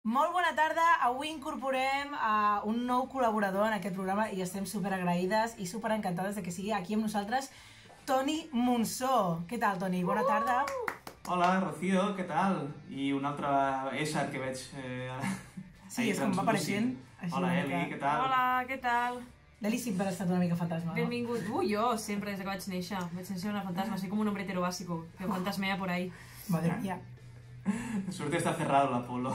Molt bona tarda, avui incorporem un nou col·laborador en aquest programa i estem superagraïdes i superencantades de que sigui aquí amb nosaltres Toni Monsó. Què tal, Toni? Bona tarda. Hola, Rocío, què tal? I un altre ésser que veig Sí, és com va apareixent. Hola, Eli, què tal? Hola, què tal? L'Eli sempre ha estat una mica fantasma, no? Benvingut. Jo sempre, des que vaig néixer. Vaig néixer una fantasma, soy como un hombre hetero básico, que fantasmea por ahí. Madre mía. Suerte està cerrado l'Apolo.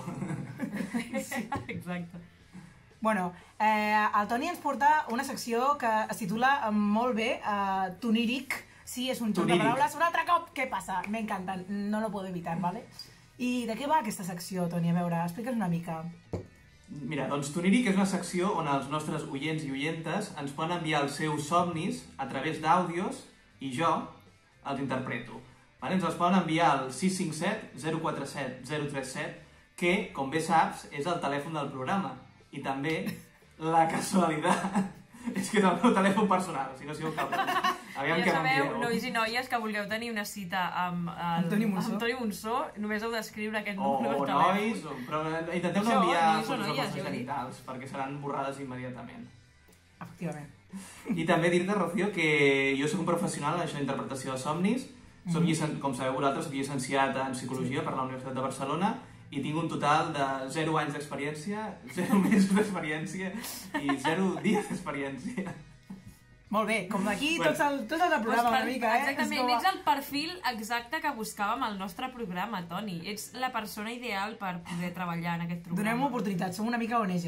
Sí. Exacte. Bueno, el Toni ens porta una secció que es titula molt bé Toníric. Sí, és un joc de paraules. Un altre cop, què passa? M'encanten, no lo puedo evitar, ¿vale? I de què va aquesta secció, Toni? A veure, explica'ns una mica. Mira, doncs Toníric és una secció on els nostres oients i oientes ens poden enviar els seus somnis a través d'àudios i jo els interpreto. Ens els poden enviar al 657 047 037, que, com bé saps, és el telèfon del programa. I també la casualitat és que és el meu telèfon personal, si no sigueu cabrons. Ja sabeu, nois i noies, que vulgueu tenir una cita amb Toni Monsó, només heu d'escriure aquest número de telèfon. O nois, però intenteu no enviar fotos dels vostres genitals, perquè seran borrades immediatament. Efectivament. I també dir-te, Rocío, que jo soc un professional en això d'interpretació de somnis. Com sabeu vosaltres, soc llicenciat en Psicologia per la Universitat de Barcelona i tinc un total de 0 anys d'experiència, 0 mesos d'experiència i 0 dies d'experiència. Molt bé, com d'aquí tots els del programa una mica, Exactament, ets el perfil exacte que buscàvem al nostre programa, Toni. Ets la persona ideal per poder treballar en aquest programa. Donem oportunitat, som una mica ONG.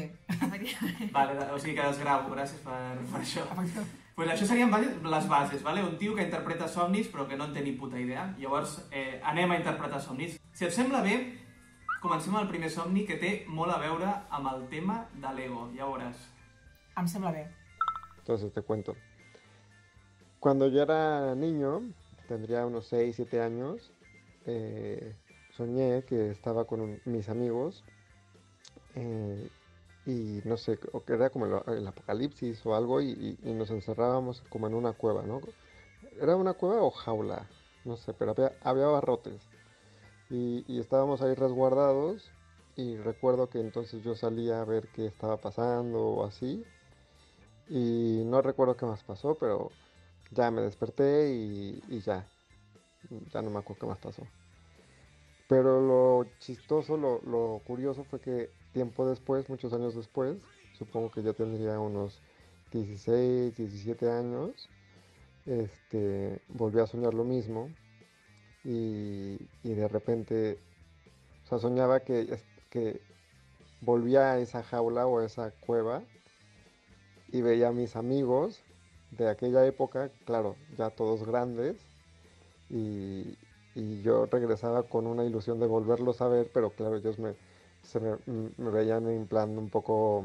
Vale, o sigui que desgravo, gràcies per això. Pues això serien les bases, vale? Un tio que interpreta somnis però que no en té ni puta idea. Llavors anem a interpretar somnis. Si et sembla bé, comencem amb el primer somni que té molt a veure amb el tema de l'ego. Ja veuràs. Em sembla bé. Entonces te cuento. Cuando yo era niño, tendría unos 6, 7 años, soñé que estaba con mis amigos y no sé, era como el apocalipsis o algo y nos encerrábamos como en una cueva, ¿no? ¿Era una cueva o jaula? No sé, pero había barrotes y estábamos ahí resguardados y recuerdo que entonces yo salía a ver qué estaba pasando o así y no recuerdo qué más pasó, pero ya me desperté y ya no me acuerdo qué más pasó. Pero lo chistoso, lo curioso fue que tiempo después, muchos años después, supongo que ya tendría unos 16, 17 años, volví a soñar lo mismo y de repente, o sea, soñaba que volvía a esa jaula o a esa cueva y veía a mis amigos de aquella época, claro, ya todos grandes, y yo regresaba con una ilusión de volverlos a ver, pero claro, ellos me veían en plan un poco,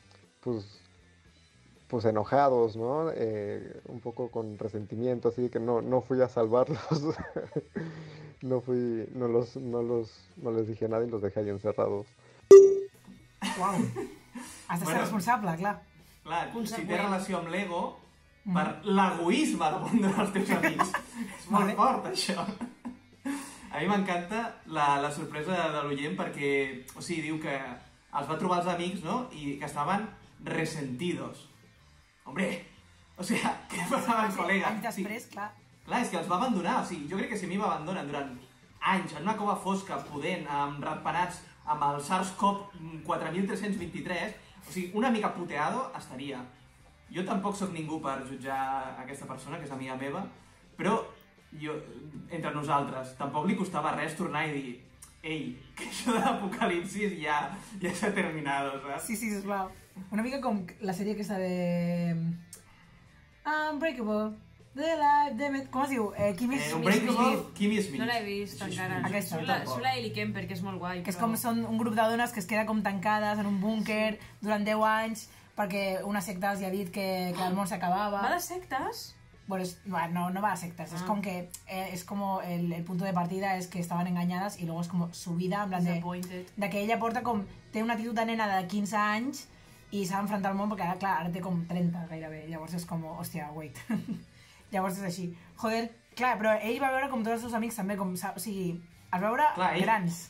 pues enojados, ¿no? Un poco con resentimiento, así que no fui a salvarlos, no les dije nada y los dejé ahí encerrados. Uau, has de ser responsable, clar. Clar, si té relació amb l'ego, per l'egoisme d'abandonar els teus amics. És molt fort, això. A mi m'encanta la sorpresa de l'oient perquè, o sigui, diu que els va trobar els amics, no?, i que estaven resentidos. Hombre, o sigui, què passava amb col·lega? Anys després, clar. Clar, és que els va abandonar, o sigui, jo crec que si a mi m'abandonen durant anys en una cova fosca, pudent, amb ratpenats, amb el SARS-CoV 4323, o sigui, una mica puteado estaria. Jo tampoc sóc ningú per jutjar aquesta persona, que és amiga meva, però jo, entre nosaltres, tampoc li costava res tornar i dir ei, que això de l'apocalipsis ja s'ha terminado, saps? Sí, sisplau. Una mica com la sèrie aquesta de Unbreakable, The Life, The... Com es diu? Unbreakable, Kimmy Smith. No l'he vist encara. Aquesta. Surt la Ellie Kemper, que és molt guai. Que és com són un grup de dones que es queda com tancades en un búnquer durant 10 anys perquè una secta els ha dit que el món s'acabava. Va de sectes? Bueno, no va de sectas, es como que es como el punto de partida es que estaban engañadas y luego es como su vida, en plan de que ella porta com, té una actitud de nena de 15 anys i s'ha d'enfrontar al món perquè ara, clar, ara té com 30 gairebé, llavors és com, hòstia, wait. Llavors és així. Joder, clar, però ell va veure com tots els seus amics també, com, o sigui, es va veure grans.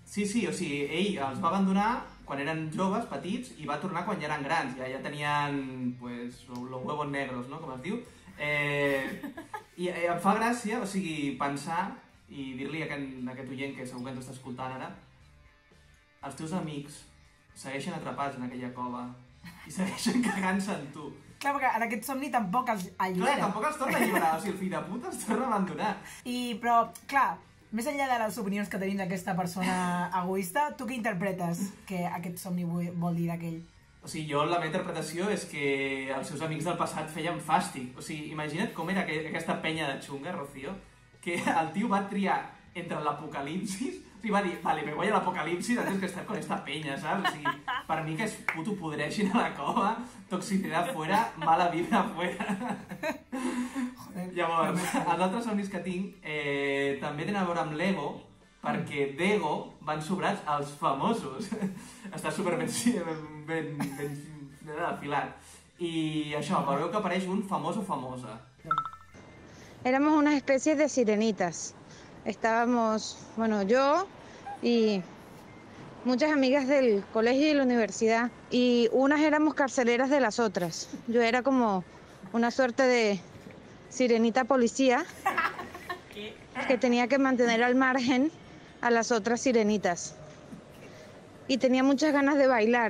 Sí, o sigui, ell els va abandonar quan eren joves, petits, i va tornar quan ja eren grans. Ja tenien, pues, los huevos negros, no?, com es diu. I em fa gràcia, o sigui, pensar i dir-li a aquest oient que segur que ens està escoltant ara, els teus amics segueixen atrapats en aquella cova i segueixen cagant-se en tu. Clar, perquè en aquest somni tampoc els allibera. Clar, tampoc els torna a alliberar, o sigui, el fill de puta els torna a abandonar. Però, clar, més enllà de les opinions que tenim d'aquesta persona egoista, tu què interpretes que aquest somni vol dir d'aquell? O sigui, jo la meva interpretació és que els seus amics del passat feien fàstic. O sigui, imagina't com era aquesta penya de xunga, Rocío, que el tio va triar entre l'apocalipsis, o sigui, va dir, vale, me voy a l'apocalipsis antes que estar con esta penya, saps? O sigui, per mi que es puto podreixin a la cova, toxicidad fuera, mala vibra fuera. Joder. Llavors, els altres somnis que tinc també tenen a veure amb l'ego, perquè d'ego van sobrats els famosos. Està super ben afilat. I això, veureu que apareix un famós o famosa. Éramos una especie de sirenitas. Estábamos, bueno, yo y muchas amigas del colegio y la universidad. Y unas éramos carceleras de las otras. Yo era como una suerte de sirenita policía que tenía que mantener al margen a las otras sirenitas. Y tenía muchas ganas de bailar.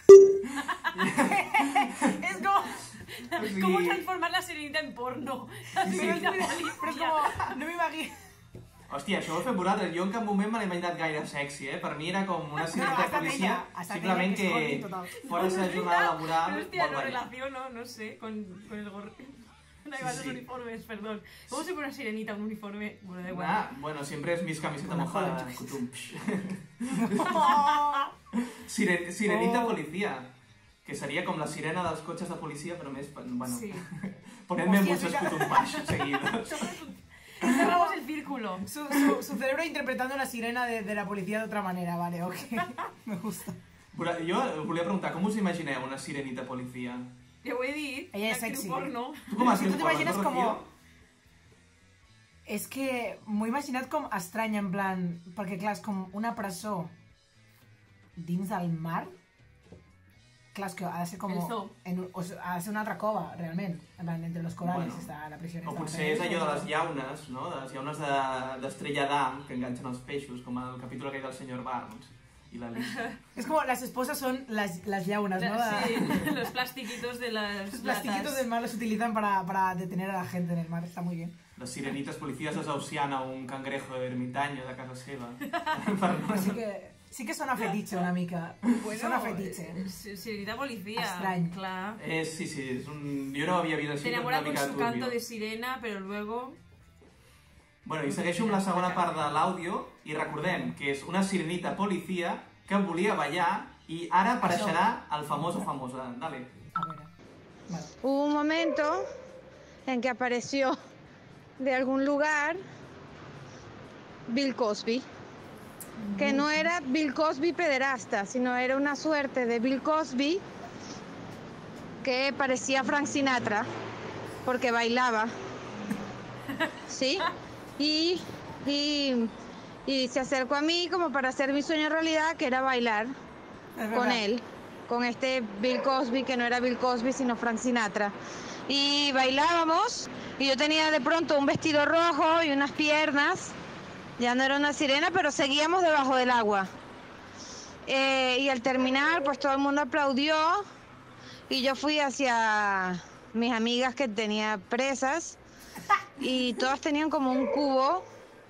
Es como transformar la sirenita en porno. La sirenita policía. Però és com... No m'imagino... Hòstia, això ho heu fet vosaltres. Jo en cap moment me l'he imaginat gaire sexy, eh? Per mi era com una sirenita policia, simplement que fora de la jornada laboral... Hòstia, lo relaciono, no sé, con el gorro... No, igual los uniformes, perdón. ¿Cómo se pone una sirenita un uniforme? Bueno, da igual. Bueno, siempre es mis camiseta mojada. Sirenita policía. Que seria com la sirena dels cotxes de policia, però més... Bueno, sí. Ponedme muchos cutumpash seguidos. Cerramos el círculo. Su cerebro interpretando la sirena de la policía de otra manera, vale, ok. Me gusta. Jo volia preguntar, com us imagineu una sirenita policia? Ja ho he dit, ella és sexy. Porno. Tu com has tu t'imagines porno, com... Rocío? És que m'ho he imaginat com estrany, en plan... Perquè, clar, és com una presó dins del mar. Clar, és que ha de ser com... ha de ser una altra cova, realment. En plan, entre los corales està la prisió. O potser és allò de les llaunes, no? De les llaunes d'Estrella d'Am que enganxen els peixos, com el capítol aquell del senyor Barnes. Y la lista. Es como las esposas son las llaunas, ¿no? Sí, los plastiquitos de las Los plastiquitos del mar los utilizan para detener a la gente en el mar, está muy bien. Les sirenites policies desahuciant a un cangrejo ermitaño de casa seva. Pues sí que sona fetiche una mica. Bueno, sona fetiche. Sirenita policía. Estrany. Clar. Sí, es un... Yo no había visto así. Te enamora con su canto de sirena, pero luego... Bueno, i segueixo amb la segona part de l'àudio i recordem que és una sirenita policia que volia ballar i ara apareixerà el famós o famosa. Dale. A ver. Vale. Hubo un momento en que apareció de algún lugar Bill Cosby, que no era Bill Cosby pederasta, sino era una suerte de Bill Cosby que parecía Frank Sinatra porque bailaba, ¿sí? Y se acercó a mí como para hacer mi sueño realidad, que era bailar con él, con este Bill Cosby, que no era Bill Cosby, sino Frank Sinatra. Y bailábamos, y yo tenía de pronto un vestido rojo y unas piernas. Ya no era una sirena, pero seguíamos debajo del agua. Y al terminar, pues todo el mundo aplaudió, y yo fui hacia mis amigas que tenía presas, y todas tenían como un cubo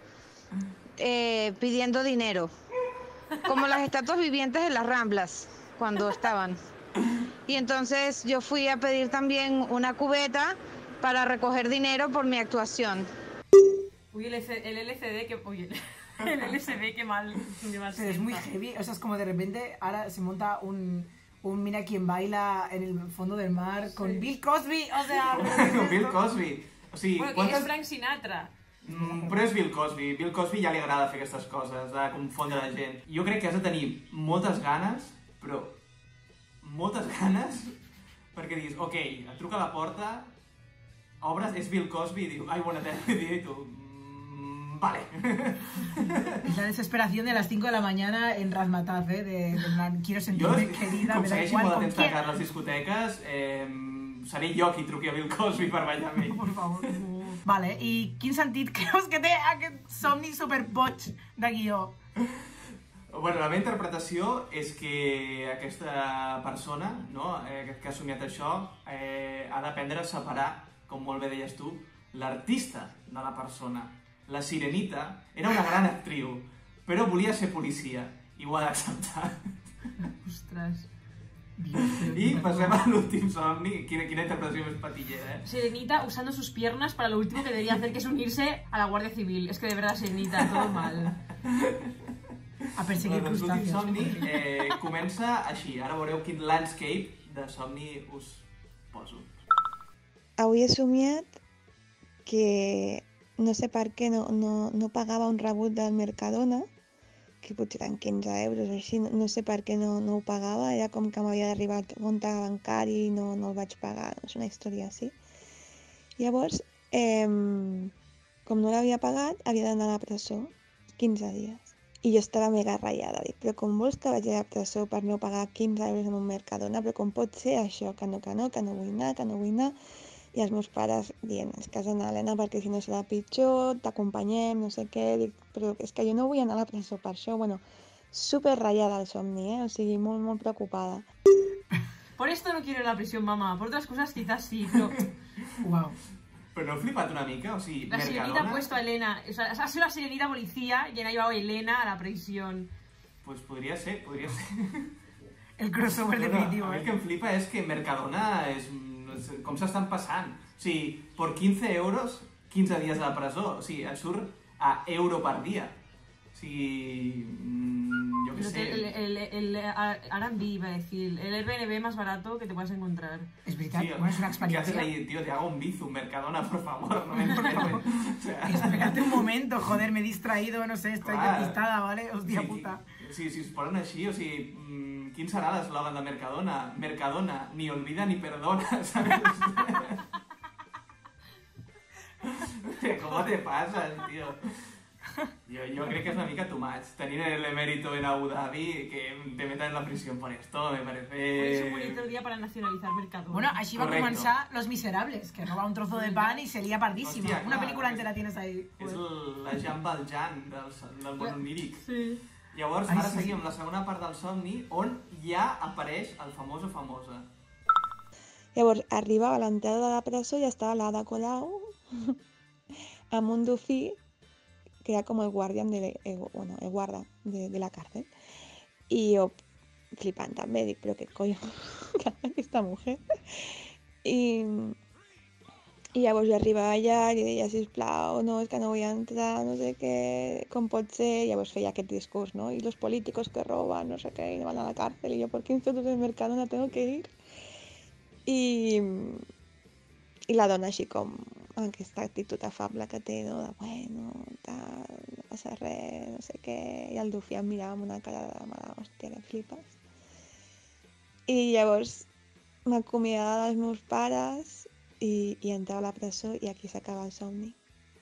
pidiendo dinero, como las estatuas vivientes de las Ramblas cuando estaban. Y entonces yo fui a pedir también una cubeta para recoger dinero por mi actuación. Uy, el LCD que... Uy, el LSD que mal es muy heavy, o sea, es como de repente ahora se monta un Mira quién baila en el fondo del mar con Bill Cosby, o sea... Con Bill Cosby. O sigui, bueno, que és Frank Sinatra. Però és Bill Cosby. Bill Cosby ja li agrada fer aquestes coses, de confondre la gent. Jo crec que has de tenir moltes ganes, però moltes ganes, perquè diguis, ok, et truca a la porta, obres, és Bill Cosby, i diu, I wanna tell you, i tu, vale. Es la desesperación de las 5 de la mañana en Razmataz, de quiero sentirme querida, com me da segueixi igual molt con temps quién. tancat a les discoteques, seré jo qui truqui a Bill Cosby per ballar amb ell. Por favor. Vale, i quin sentit creus que té aquest somni superboig de guió? Bueno, la meva interpretació és que aquesta persona, no, que ha somiat això, ha d'aprendre a separar, com molt bé deies tu, l'artista de la persona. La Sirenita era una gran actriu, però volia ser policia, i ho ha d'acceptar. Ostres. Y pasemos al último somni. ¿Quién interpretación es patillera, Sirenita usando sus piernas para lo último que debería hacer, que es unirse a la Guardia Civil. Es que de verdad, Sirenita, todo mal. A perseguir crustáceos. L'últim somni comença així. Ara veureu quin landscape de somni us poso. Avui he somiat que no sé per què no pagava un rebut del Mercadona, que potser eren 15 euros o així, no sé per què no ho pagava, era com que m'havia d'arribar al compte bancari i no el vaig pagar, és una història així. Llavors, com no l'havia pagat, havia d'anar a la presó 15 dies. I jo estava mega ratllada, dic, però com vols que vagi a la presó per no pagar 15 euros en un Mercadona? Però com pot ser això? Que no vull anar. I els meus pares dient, és que has d'anar, Helena, perquè si no serà pitjor, t'acompanyem, no sé què, dic, però és que jo no vull anar a la presó per això. Bueno, super ratllada el somni, o sigui, molt, molt preocupada. Por esto no quiero ir a la prisión, mamá. Por otras cosas quizás sí, pero... Wow. Però no heu flipat una mica? O sigui, La Mercadona... Sirenita ha puesto a Elena. O sea, ha sido la Sirenita policía y ha llevado a Elena a la prisión. Pues podria ser. El crossover definitivo. A mi el que em flipa és que Mercadona és... com s'estan passant. O sigui, per 15 euros, 15 dies a la presó. O sigui, et surt a euro per dia. O sigui, jo què sé. El R&B, iba a decir. El Airbnb más barato que te puedas encontrar. Es verdad, Sí, bueno, es una ¿qué haces experiencia. ahí, tío? Te hago un bizum, Mercadona, por favor. No me entiendes. O sea, Espérate un momento, joder, me he distraído, no sé, estoy Clar. despistada, ¿vale? Hostia sí, puta. Sí, si es ponen així, o sigui, quin serà l'eslògan de Mercadona? Mercadona, ni olvida ni perdona, ¿sabes? ¿Cómo te pasas, tío? Yo creo que es una mica too much. Tenir el emérito en Abu Dhabi, que te metan en la prisión por esto, me parece... Hoy es un bonito día para nacionalizar Mercadona. Bueno, així va Correcto. començar Los Miserables, que roba un trozo de pan y se lía pardísima. Hostia, Una clar, película entera tienes ahí. És la Jean Valjean del món oníric. Sí. Llavors, Ai, ara sí. seguim amb la segona part del somni, on ja apareix el famós o famosa. Llavors, arribava a l'entrada de la presó i estava l'Ada Colau amb un dofí que era com el guardián el guarda de la cárcel. I jo, flipant també, dic, però què coi que hace aquesta mujer? I llavors jo arribava allà i li deia, sisplau, no, és que no vull entrar, no sé què, com pot ser? Llavors feia aquest discurs, no? Y los políticos que roban, no sé què, y van a la cárcel, y yo, ¿por 15 euros del Mercadona tengo que ir? I la dona així com amb aquesta actitud afable que té, no? De bueno, tal, no passa res, no sé què, i el dofí em mirava amb una cara de mala hòstia, que flipes. I llavors m'acomiadava dels meus pares y entraba a la presó y aquí se acaba el somni.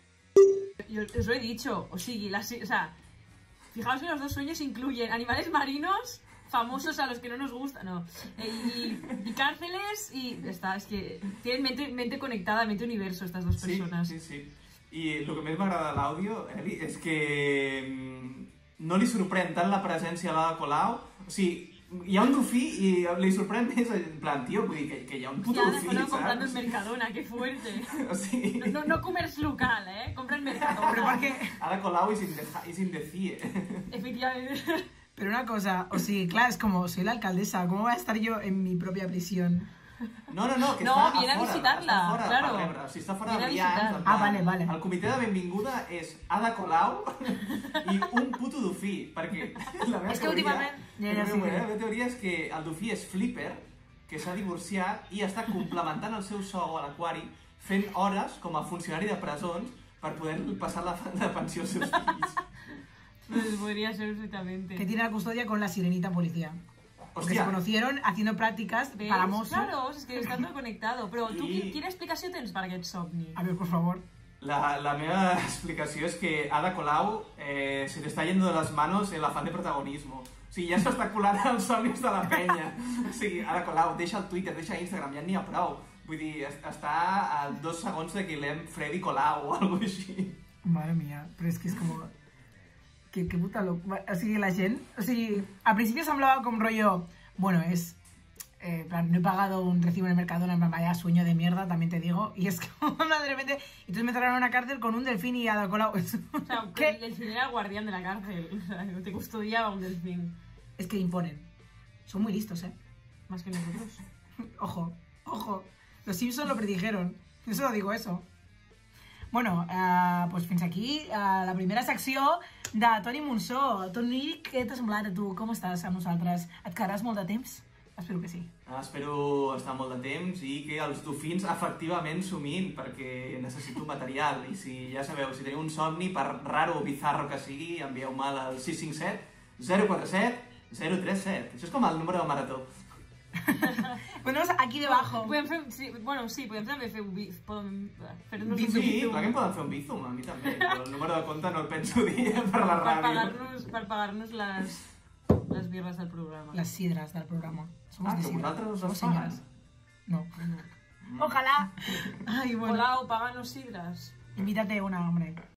Yo os lo he dicho, o sea, fijaos que los dos sueños incluyen animales marinos, famosos a los que no nos gusta, no, y cárceles, y está, es que tienen mente conectada, mente universo estas dos personas. Sí. I el que més m'agrada de l'àudio, Eli, és que no li sorprèn tant la presència a l'Ada Colau, o sigui, hi ha un dofí i li sorprèn més, en plan, tio, vull dir que hi ha un puto Ya, dofí, Colau saps? comprando en Mercadona, qué fuerte. O sigui... No comerç local, compra en Mercadona. Pero porque... Ada Colau is in the CIE. Efectivamente. Pero una cosa, o sea, claro, es como, soy la alcaldesa, ¿cómo voy a estar yo en mi propia prisión? No, que No, està viene a fora, visitarla, està fora claro. per rebre. O sigui, està fora Viene a de Brians. visitar. en plan, Vale. El comitè de benvinguda és Ada Colau i un puto dofí, perquè la meva És que últimament... la meva teoria és que el dofí és Flipper, que s'ha divorciat i està complementant el seu sou a l'aquari fent hores com a funcionari de presons per poder passar la pensió als seus fills. Pues podría ser perfectamente. Que tiene la custodia con la Sirenita policía. Porque Hòstia, se conocieron haciendo prácticas ¿Ves? para mozo. Claro, es que está todo conectado. Pero tú, Sí. ¿quina explicació tens per aquest somni? A ver, por favor. La meva explicació és que Ada Colau se te está yendo de las manos el afán de protagonismo. O sigui, ja s'està colant els somnis de la penya. O sigui, Ada Colau, deixa el Twitter, deixa Instagram, ja n'hi ha prou. Vull dir, està a 2 segons de que l'hem Freddy Colau o alguna cosa així. Madre mía, però és que és com... Que puta loc... O sigui, la gent... O sigui, al principi semblava com rollo... Bueno, es... no he pagado un recibo en el Mercadona, vaya sueño de mierda, también te digo. Y es como, de repente... Y entonces me trajeron a una cárcel con un delfín y Ada Colau. O sea, ¿qué? El delfín era el guardián de la cárcel. O sea, te custodiaba un delfín. Es que imponen. Son muy listos, ¿eh? Más que nosotros. Ojo, ojo. Los Simpsons lo predijeron. Yo solo digo eso. Bueno, doncs fins aquí la primera secció de Toni Monsó. Toni, què t'ha semblat a tu? Com estàs amb nosaltres? Et quedaràs molt de temps? Espero que sí. Espero estar molt de temps i que els dofins efectivament sumin, perquè necessito material. I si ja sabeu, si teniu un somni, per raro o bizarro que sigui, envieu-me'l al 657 047 037. Això és com el número de marató. Ponemos aquí debajo. Podem fer, sí, bueno, sí, podem també fer un bizum. Sí, clar que em poden fer un bizum, a mi també. Però el número de compte no el penso dir per la ràdio. Per pagar-nos les birres del programa. Les sidres del programa. Somos que vosaltres us paguen? No. Ojalá. Ay, bueno. Colau, páganos sidras. Invítate una, hombre.